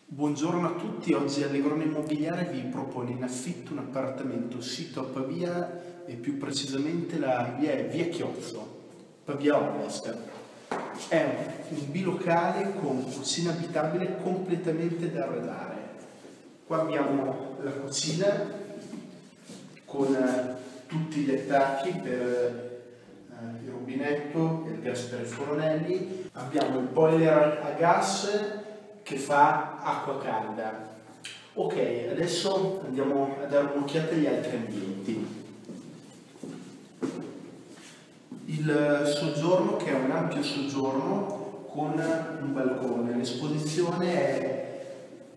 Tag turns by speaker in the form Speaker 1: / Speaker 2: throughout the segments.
Speaker 1: Buongiorno a tutti, oggi Allegrone Immobiliare vi propone in affitto un appartamento sito a Pavia e più precisamente la via è Via Chiozzo, Pavia Ovest. È un bilocale con cucina abitabile completamente da arredare. Qua abbiamo la cucina con tutti gli attacchi per il rubinetto e il gas per i fornelli. Abbiamo il boiler a gas che fa acqua calda. Ok, adesso andiamo a dare un'occhiata agli altri ambienti. Il soggiorno, che è un ampio soggiorno con un balcone. L'esposizione è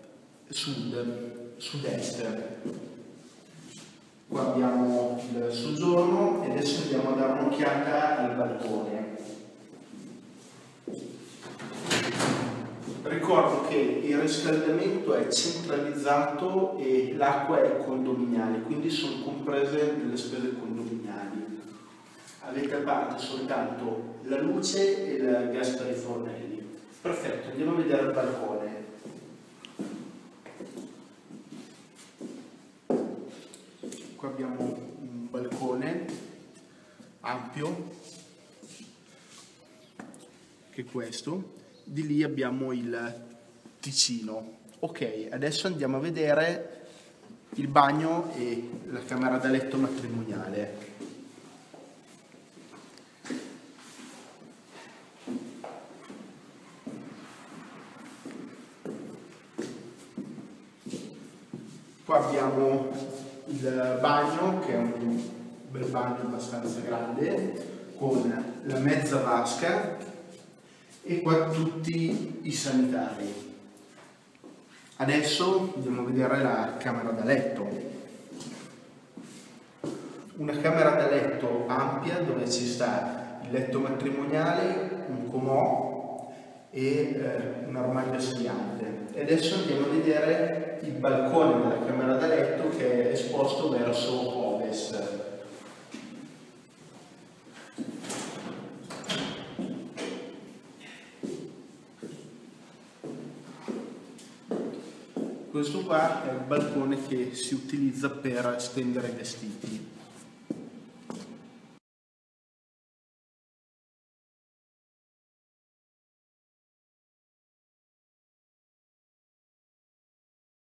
Speaker 1: sud-est. Qua abbiamo il soggiorno e adesso andiamo a dare un'occhiata al balcone. Ricordo che il riscaldamento è centralizzato e l'acqua è condominiale, quindi sono comprese nelle spese condominiali. Avete a parte soltanto la luce e il gas per i fornelli. Perfetto, andiamo a vedere il balcone. Qua abbiamo un balcone ampio, che è questo. Di lì abbiamo il Ticino. Ok, adesso andiamo a vedere il bagno e la camera da letto matrimoniale. Qua abbiamo il bagno, che è un bel bagno abbastanza grande, con la mezza vasca e qua tutti i sanitari. Adesso andiamo a vedere la camera da letto. Una camera da letto ampia dove ci sta il letto matrimoniale, un comò e un armadio spiante. E adesso andiamo a vedere il balcone della camera da letto, che è esposto verso ovest. Questo qua è il balcone che si utilizza per stendere i vestiti.